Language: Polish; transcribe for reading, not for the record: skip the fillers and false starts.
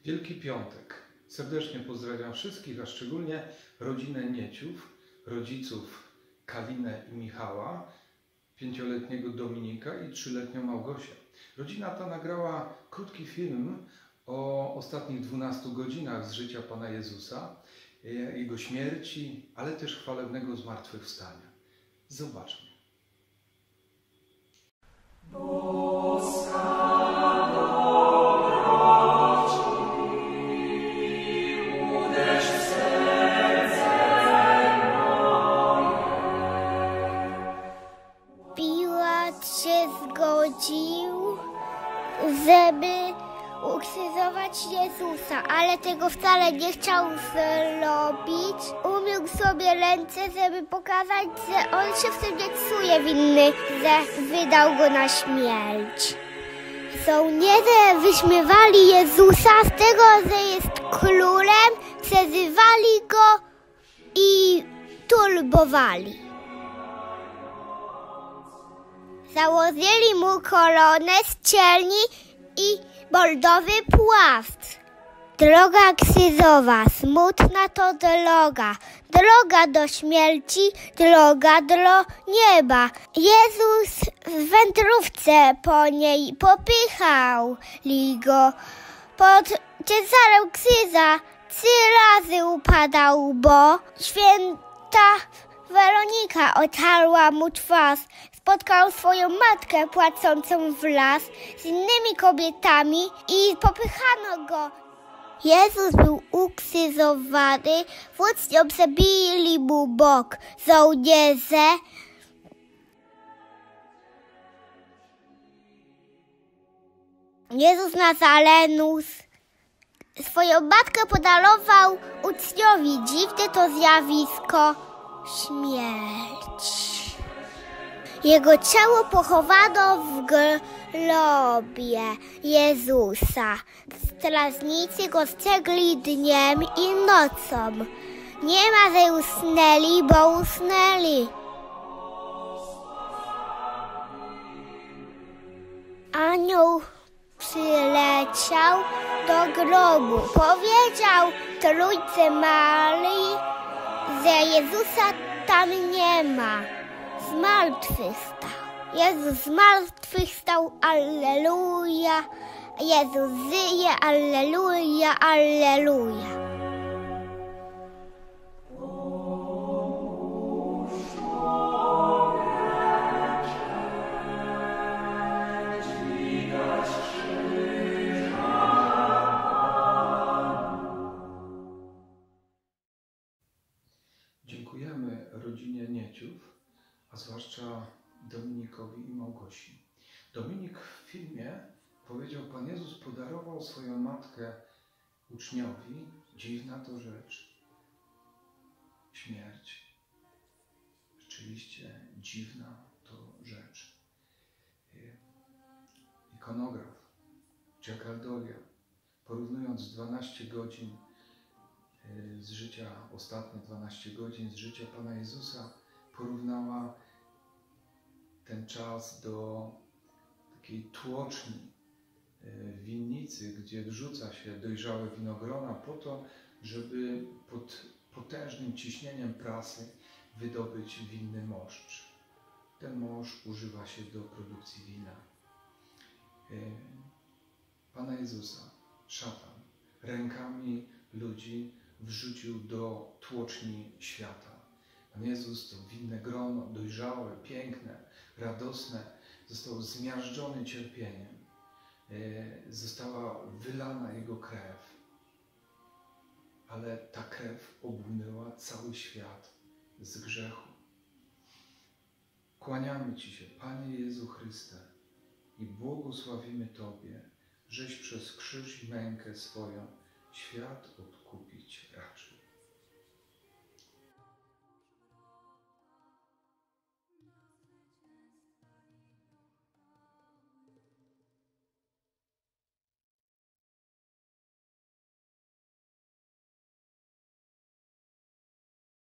Wielki Piątek. Serdecznie pozdrawiam wszystkich, a szczególnie rodzinę Nieciów, rodziców Kalinę i Michała, 5-letniego Dominika i 3-letnią Małgosię. Rodzina ta nagrała krótki film o ostatnich 12 godzinach z życia Pana Jezusa, Jego śmierci, ale też chwalebnego zmartwychwstania. Zobaczmy. Piłat się zgodził, żeby ukrzyżować Jezusa, ale tego wcale nie chciał zrobić. Umył sobie ręce, żeby pokazać, że on się w tym nie czuje winny, że wydał go na śmierć. Żołnierze wyśmiewali Jezusa z tego, że jest królem, przezywali go i turbowali. Założyli mu koronę z czerni i bordowy płaszcz. Droga krzyżowa, smutna to droga, droga do śmierci, droga do nieba. Jezus w wędrówce po niej popychał go. Pod ciężarem krzyża 3 razy upadał, bo święta Weronika otarła mu twarz. Spotkał swoją matkę płacącą w las z innymi kobietami i popychano go. Jezus był ukrzyżowany, włócznią zabili mu bok. Żołnierze Jezus Nazarenu swoją matkę podarował uczniowi. Dziwne to zjawisko, śmierć. Jego ciało pochowano w grobie Jezusa. Strażnicy go strzegli dniem i nocą. Nie ma, że usnęli, bo usnęli. Anioł przyleciał do grobu. Powiedział Trójcy Maryi, że Jezusa tam nie ma. Zmartwychwstał. Jezus zmartwychwstał, alleluja. Jezus żyje, alleluja, alleluja. Dziękujemy rodzinie Nieciów, a zwłaszcza Dominikowi i Małgosi. Dominik w filmie powiedział: Pan Jezus podarował swoją matkę uczniowi. Dziwna to rzecz. Śmierć. Rzeczywiście dziwna to rzecz. Ikonograf Jacques Doria, porównując 12 godzin z życia, ostatnie 12 godzin z życia Pana Jezusa, porównała ten czas do takiej tłoczni w winnicy, gdzie wrzuca się dojrzałe winogrona po to, żeby pod potężnym ciśnieniem prasy wydobyć winny moszcz. Ten moszcz używa się do produkcji wina. Pana Jezusa szatan rękami ludzi wrzucił do tłoczni świata. Pan Jezus, to winne grono, dojrzałe, piękne, radosne, został zmiażdżony cierpieniem. Została wylana Jego krew. Ale ta krew obmyła cały świat z grzechu. Kłaniamy Ci się, Panie Jezu Chryste, i błogosławimy Tobie, żeś przez krzyż i mękę swoją świat odkupić raczył.